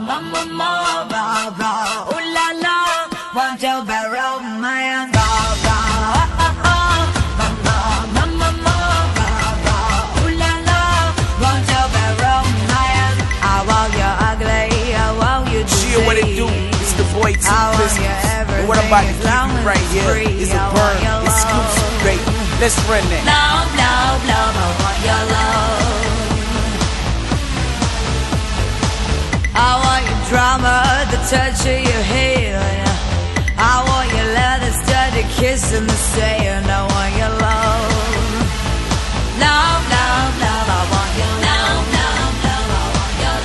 ooh la la, want your bad romance, ooh la la, want your bad romance. I want you ugly, I want you disease. Shit, what it do? It's the boy T-Christmas. And what I'm about to give you right here is a burn exclusive, baby. Let's run that. Love, love, love, I want your love. I want your drama, the touch of your hand. I want your leather studded kiss in the sand. I want your love. Love, love, love, I want your love. Love, love, I want your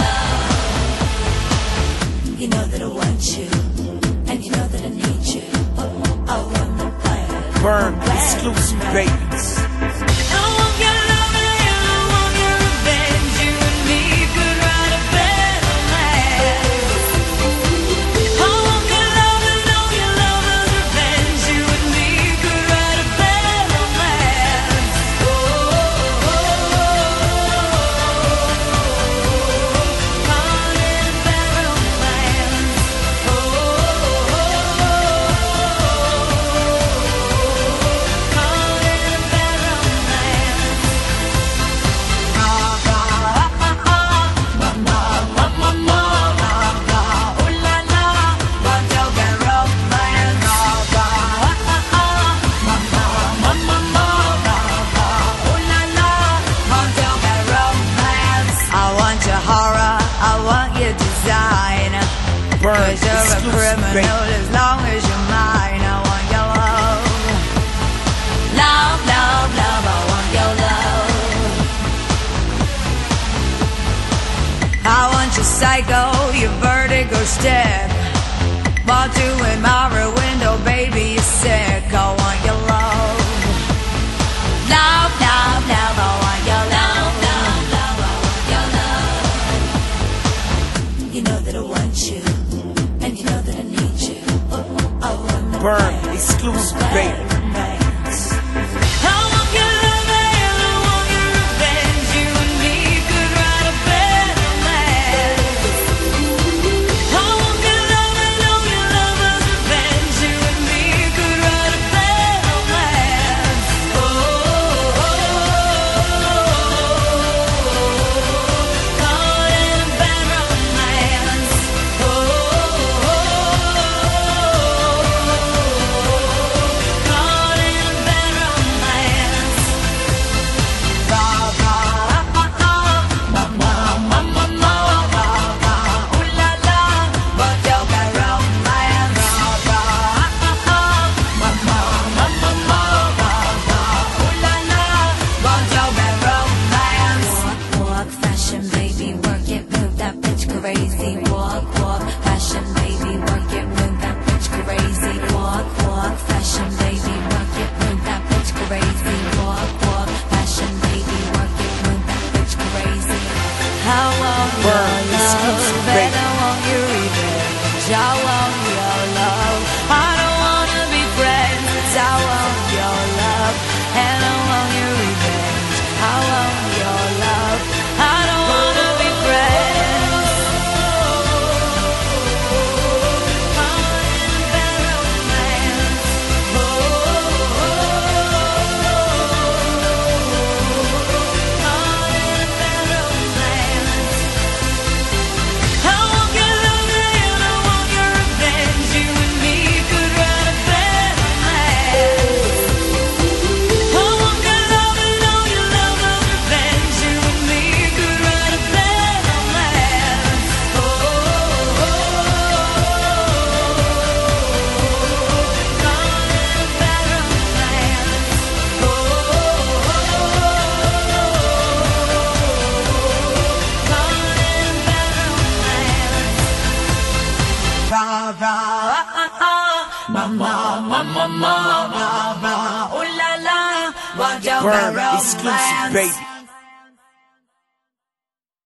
love. You know that I want you, and you know that I need you. I want the plan. Burn exclusive, babies. I want your love and I want your revenge. You and me could write a better romance. I want your love and all your love's revenge. You and me could write a better romance. Oh, oh, call it a better romance. Oh, call it a better romance. Burn Cause you're a exclusive, criminal baby. as long as you're mine. I want your love. Love, love, love, I want your love. I want your psycho, your vertigo step. While doing my rear window, baby, you're sick. I want your love. Love, love, love, I want your love. Love, love, I want your love. You know that I want you, and you know that I need you. I want the Burn exclusive, baby. romance. I want your love and I want your revenge. You and me could write a better romance. I want your love and all your love's revenge. You and me could write a better romance. Oh, call it a better romance. Oh, call it a better romance. Ooh la la, want your bad romance. Ooh la la, want your bad romance. Walk, fashion, baby, work it, move that bitch crazy. Walk, fashion, baby, work it, move that bitch crazy. Walk, fashion, baby, work it, move that bitch crazy. Walk, fashion, baby, work it, move that bitch crazy. I want your Burn exclusive, love, baby. and I want your revenge. I want your love. I don't wanna be friends. I want your love, and I want your revenge. I want your love. I don't wanna be friends. Call it a better romance. Call it a better romance. I want your love and I want your revenge. You and me could write a better romance. I want your love and all your love's revenge. You and me could write a better romance. Oh, call it a better romance. Oh, call it a better romance. Ooh la la, want your Burn bad exclusive, romance. baby.